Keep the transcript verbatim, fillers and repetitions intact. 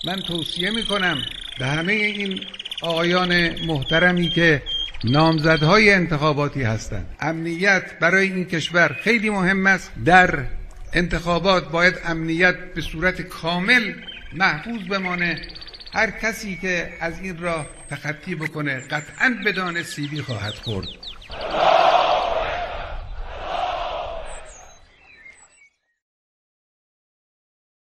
من توصیه میکنم به همه این آقایان محترمی که نامزدهای انتخاباتی هستند، امنیت برای این کشور خیلی مهم است. در انتخابات باید امنیت به صورت کامل محفوظ بمانه. هر کسی که از این راه تخطی بکنه قطعاً بدان سیلی خواهد خورد.